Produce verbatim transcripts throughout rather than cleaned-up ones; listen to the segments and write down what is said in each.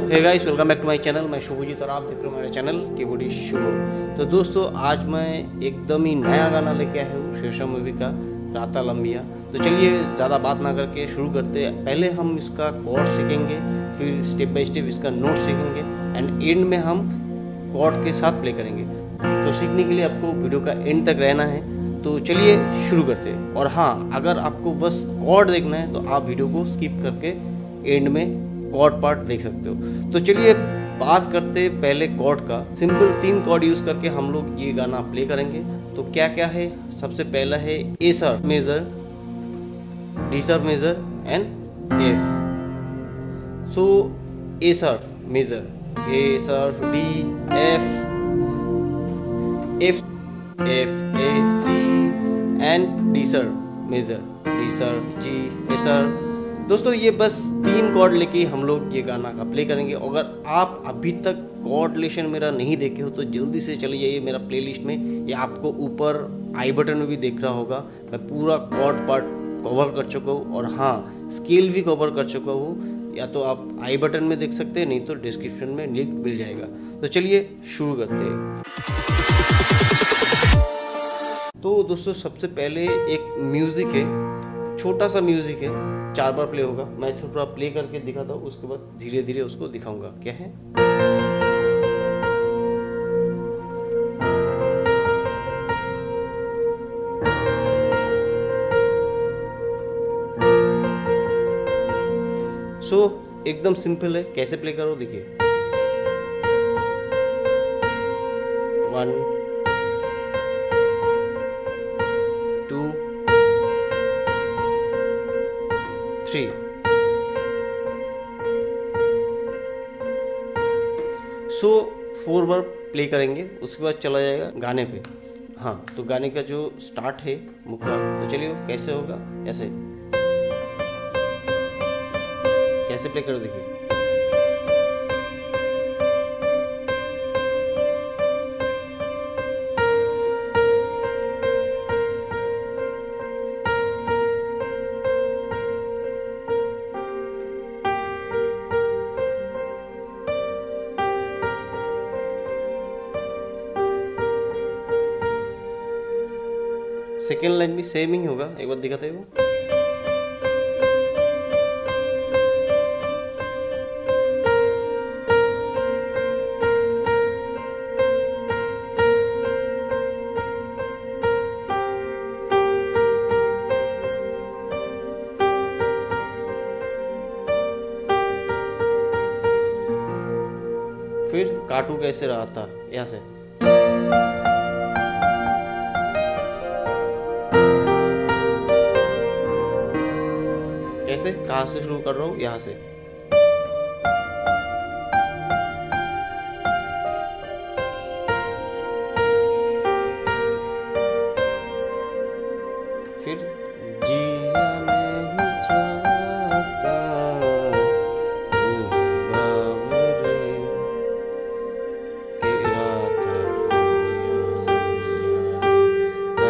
Hey guys, welcome back to my channel. मैं शुभजीत और आप देख रहे हो मेरा चैनल कीबोर्डिस्ट शुभ। तो दोस्तों, आज मैं एकदम ही नया गाना लेके आया हूँ शीर्षम मूवी का, राता लंबिया। तो चलिए ज़्यादा बात ना करके शुरू करते हैं। पहले हम इसका कॉर्ड सीखेंगे, फिर स्टेप बाय स्टेप इसका नोट सीखेंगे एंड एंड में हम कॉर्ड के साथ प्ले करेंगे। तो सीखने के लिए आपको वीडियो का एंड तक रहना है। तो चलिए शुरू करते हैं। और हाँ, अगर आपको बस कॉर्ड देखना है तो आप वीडियो को स्किप करके एंड में कॉर्ड पार्ट देख सकते हो। तो चलिए बात करते हैं पहले कॉर्ड का। सिंपल तीन कॉर्ड यूज करके हम लोग ये गाना प्ले करेंगे। तो क्या क्या है? सबसे पहला है A sharp major, D sharp major and F. So A sharp major, A sharp D F, F F A C and D sharp major, D sharp G, A sharp. दोस्तों, ये बस तीन कॉर्ड लेके हम लोग ये गाना का प्ले करेंगे। अगर आप अभी तक कॉर्ड लेशन मेरा नहीं देखे हो तो जल्दी से चले जाइए मेरा प्लेलिस्ट में। ये आपको ऊपर आई बटन में भी दिख रहा होगा। मैं पूरा कॉर्ड पार्ट कवर कर चुका हूँ और हाँ, स्केल भी कवर कर चुका हूँ। या तो आप आई बटन में देख सकते हैं, नहीं तो डिस्क्रिप्शन में लिंक मिल जाएगा। तो चलिए शुरू करते हैं। तो दोस्तों, सबसे पहले एक म्यूज़िक है, छोटा सा म्यूज़िक है, चार बार प्ले होगा। मैं थोड़ा प्ले करके दिखाता हूँ, उसके बाद धीरे धीरे उसको दिखाऊंगा क्या है। सो so, एकदम सिंपल है, कैसे प्ले करो देखिए। One, two, three. So four bar play करेंगे, उसके बाद चला जाएगा गाने पे। हाँ, तो गाने का जो स्टार्ट है मुखड़ा, तो चलिए कैसे होगा, ऐसे कैसे प्ले करो देखिए। सेकेंड लाइन भी सेम ही होगा, एक बार दिखाते हो। फिर काटू कैसे रहा था, यहाँ से कैसे, कहाँ से शुरू कर रहा हूँ, यहाँ से। फिर जिया नहीं चाहता ओ बाबरे के रात लंबिया लंबिया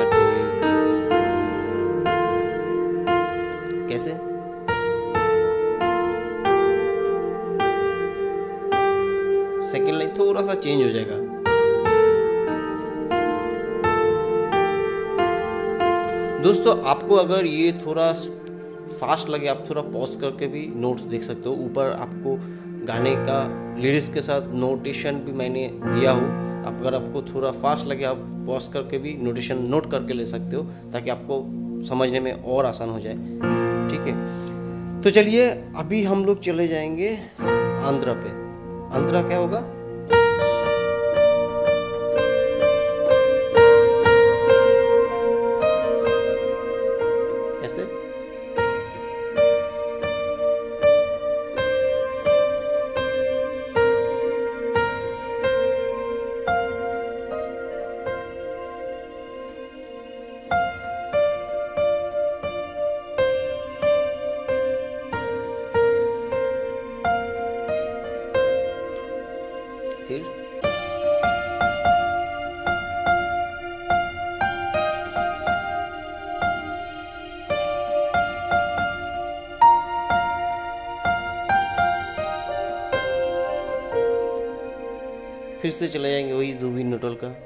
काटे। कैसे? सेकेंड लाइन थोड़ा सा चेंज हो जाएगा। दोस्तों, आपको अगर ये थोड़ा फास्ट लगे, आप थोड़ा पॉज करके भी नोट्स देख सकते हो। ऊपर आपको गाने का लिरिक्स के साथ नोटेशन भी मैंने दिया हूँ। अगर आपको थोड़ा फास्ट लगे, आप पॉज करके भी नोटेशन नोट करके ले सकते हो, ताकि आपको समझने में और आसान हो जाए। ठीक है, तो चलिए अभी हम लोग चले जाएंगे आंध्रा पे। आंध्रा क्या होगा? ऐसे। फिर फिर से चले जाएंगे वही जुबिन नौटियाल का।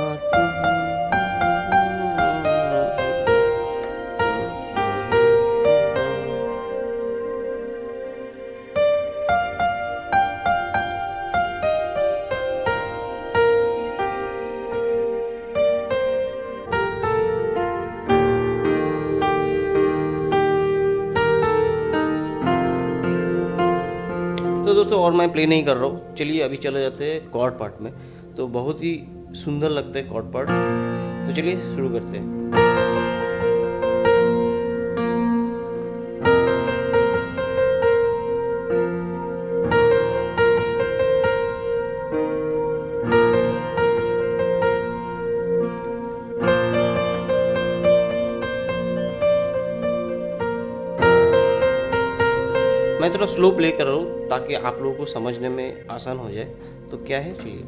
तो दोस्तों और मैं प्ले नहीं कर रहा हूँ, चलिए अभी चले जाते हैं कॉर्ड पार्ट में। तो बहुत ही सुंदर लगता है कॉर्ड पार्ट, तो चलिए शुरू करते हैं। मैं थोड़ा स्लो प्ले कर रहा हूँ ताकि आप लोगों को समझने में आसान हो जाए। तो क्या है, चलिए।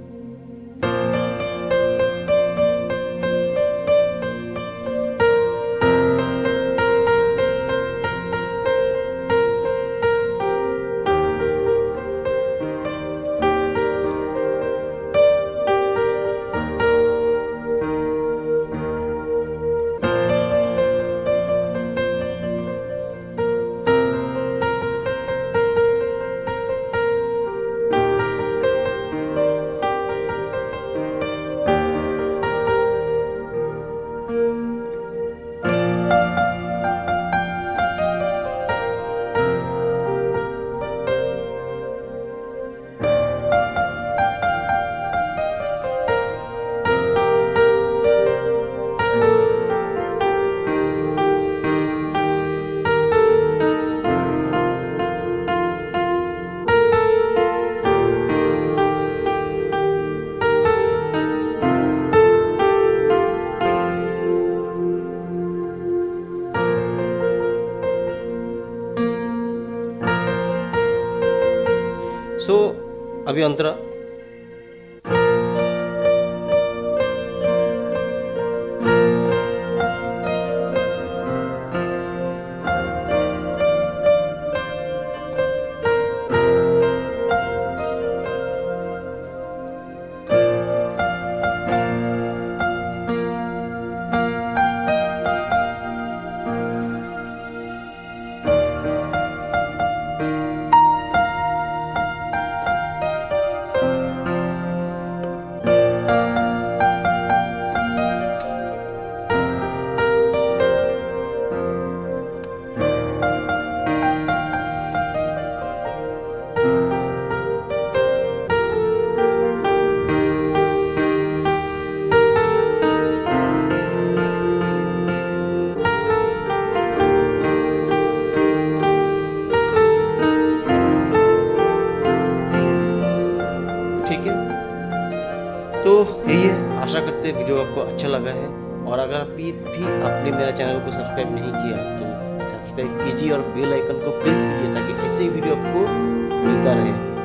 सो so, अभी अंतरा ठीक है। तो यही है, आशा करते हैं वीडियो आपको अच्छा लगा है। और अगर अभी भी आपने मेरा चैनल को सब्सक्राइब नहीं किया तो सब्सक्राइब कीजिए और बेल आइकन को प्रेस कीजिए ताकि ऐसे ही वीडियो आपको मिलता रहे।